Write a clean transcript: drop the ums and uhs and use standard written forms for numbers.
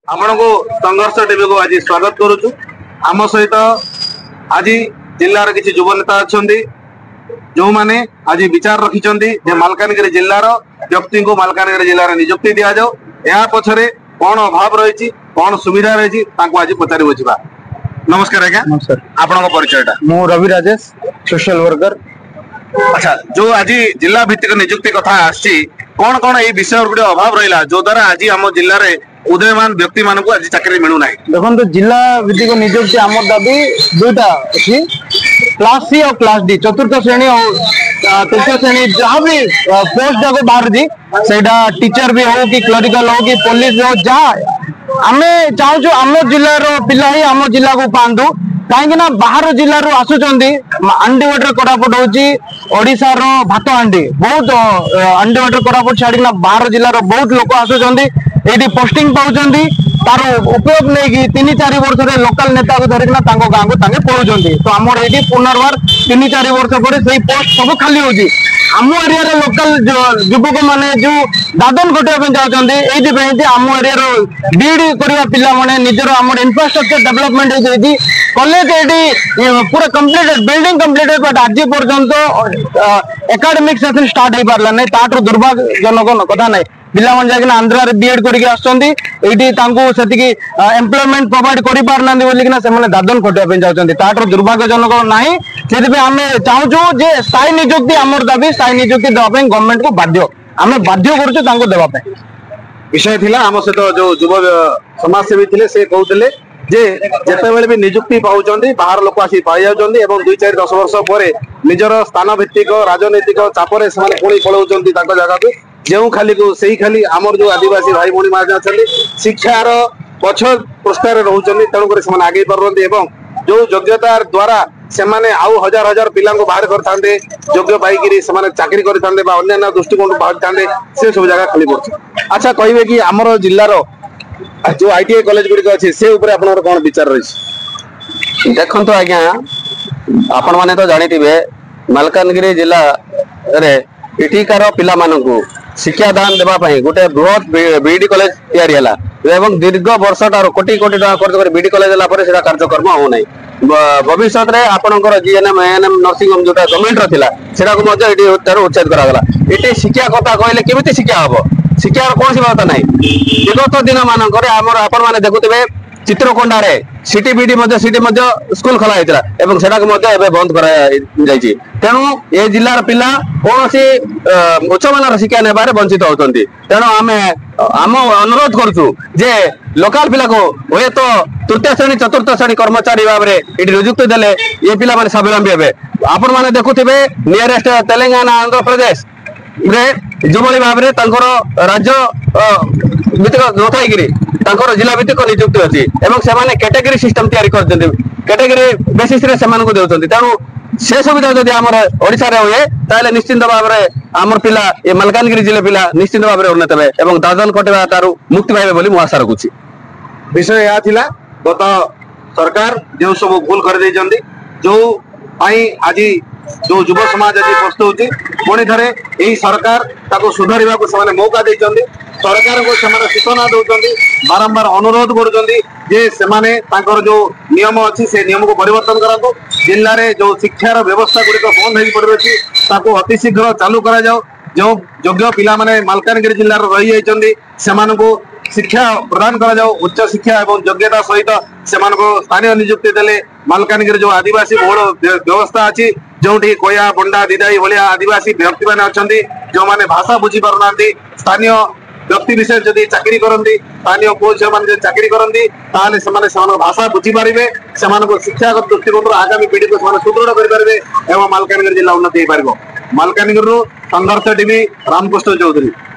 आपण को संघर्ष टीवी को आज स्वागत करुचु। आम सहित आज जिलार किसी युव नेता अच्छा जो मैंने आज विचार रखिंट मालकानगिरी जिलार व्यक्ति को मालकानगिरी जिले नियुक्ति दि जाओ। या पछरे कौन अभाव रही कौन सुविधा रही आज पचारि बुझा। नमस्कार आज्ञा। नमस्कार। आपण परिचयटा? मु रवि राजेश, सोशल वर्कर। अच्छा, जो आज जिला भित्तिक नियुक्ति कथा आसी कौन कौन ये विषय गुटे अभाव रहा जो द्वारा आज आम जिले में उदयमान व्यक्ति मानक आज चाकरी मिलू ना? देखो जिला भित्तिक नियुक्ति आम दाबी दुईटा अच्छी, क्लास सी और क्लास डी, चतुर्थ श्रेणी और तृतीय श्रेणी जहाँ भी पोस्ट जाको बाहर दी सेटा टीचर भी हो कि क्लरिकल हो कि पुलिस हो जहाँ आमे चाहूँ आम जिलार पिला ही आम जिला को पांतु कहीं बाहर जिलू आसुंच अंडी वाटर कोरापुट हूँ ओडिशार भात हांडी बहुत अंडी वाटर कोरापुट छाड़ी बाहर जिलार बहुत लोक आसुंच ये पोस्टिंग पाँच तार उपयोग नहीं 3-4 वर्ष लोकल नेता को धरिक गाँव को पढ़ुं। तो आम ये पुनर्वार 3-4 वर्ष पर से पोस्ट सब खाली होगी। आम एरिया लोकल युवक मैंने जो दादन घटाया चाहते ये आम एरिया बीडी करवा पिला माने निजर आम इंफ्रास्ट्रक्चर डेवलपमेंट होती कॉलेज ये पूरा कंप्लीटेड बिल्डिंग कंप्लीटेड बट आज पर्यंत एकेडमिक सेशन स्टार्ट हो पारला नहीं। ताठू दुर्भाग्यजनक कथा नहीं पिला मन जाके आंध्रा बीएड करके आसुंदी एम्प्लॉयमेंट प्रोवाइड कर पारना बोलिकिना से दादन खटाया चाहते ताठू दुर्भाग्यजनक नहीं। से आम चाहूँ जे स्थायी नियुक्ति आमर दाबी स्थायी नियुक्ति देवाई गवर्नमेंट को बाध्य आम बाध्य कर विषय थिला। आम सहित जो युव समाजसेवी थे से कहते जे जिते भी नियुक्ति पाँच बाहर लोक आसी पाई जाऊँगी 2-4-10 वर्ष पर निजर स्थान भित्तिक राजनैतिक चापर से पुणी पलाऊँ जगह को जो खाली को सही खाली आमर जो आदिवासी भाई भौणी मैंने अच्छा शिक्षार पक्ष पृष्ठार रोचे तेणुक आगे पार्टी जो योग्यता द्वारा से आउ हजार हजार पिला बाहर करते योग्य पाई चाकरी करते अन्य दृष्टिकोण बाहर से सब जगह खाली पड़े। अच्छा कहे कि आमर जिलार जो आईटीआई कॉलेज गुड़िक अच्छे से आपन कौन विचार रही? देखो आज्ञा आपण मैंने तो जानी मालकानगिरी जिला रे इटिकार पिला मानकु शिक्षादान देवाई गोटे बृहत बीडी कॉलेज तैयारी एवं दीर्घ वर्ष कोटी कोटी टका बीडी कॉलेज है कार्यक्रम होना भविष्य में आपंकर जीएनएम एएनएम नर्सिंग होम जो गवर्नमेंट रहा उच्छेद करागला। ये शिक्षा कथा कहले केमी शिक्षा हम शिक्षार कौन व्यवस्था ना विगत दिन मानक आपण मैंने देखुवे Chitrakonda city BD city school खोला होता बंद कर तेणु ये जिलार पिला कौन सी उच्च मान शिक्षा नेबार वंचित होती। तेणु आम अनुरोध करुचु जे लोकल पिला को हे तो तृतीय श्रेणी चतुर्थ श्रेणी कर्मचारी भाव में ये नियुक्ति देले ये पिला माने स्वावलंबी हे। आपण मैंने देखुवे नियरेस्ट तेलंगाना आंध्र प्रदेश जो भाव में राज्य भित्तिक नथाई जिला भित्तिक नियुक्ति अच्छी से कैटेगरी सिस्टम तैयारी कर कैटेगरी बेसिस देते तेणु से सुविधा जब आम ओडिशा हुए ताले निश्चिंत भाव में आमर पिला ये मालकानगिरी जिले पिला निश्चिंत भाव में उन्नत हे और दादन कटेवा तार मुक्ति पाइबे बोली आशा रखुची। विषय यह थिला गत सरकार जो सब भूल कर जो आज जो युव समाज आज प्रस्तुत पुणी थे यही सरकार ताको सुधारिबा को से मौका देइछन्ति। सरकार को से सूचना दौरान बारंबार अनुरोध कर जो नियम अच्छी से नियम को परिवर्तन करूँ जिले में जो शिक्षार व्यवस्था गुड़िक बंद हो पड़ रही अतिशीघ्र चालू करा जाओ। जो योग्य पिला माने मालकानगिरी जिले रही जाइछन्ति सेमानकु शिक्षा प्रदान करा जाओ। उच्च शिक्षा और योग्यता सहित से स्थानीय नियुक्ति देले मालकानगिरी जो आदिवासी बहुल व्यवस्था अच्छी जो कोया बंडा दिदाई भाया आदिवासी व्यक्ति मैंने अच्छा जो मैंने भाषा बुझी पारना स्थानीय व्यक्ति विशेष जदि चाकरी करती स्थानीय पुओ झील मैंने चाकरी करती भाषा बुझी पारे से शिक्षागत दृष्टिकोण आगामी पीढ़ी को सुदृढ़ करेंगे और मालकानगिरी जिला उन्नति हो पार। मालकानगिरी संघर्ष टीवी रामकृष्ण चौधरी।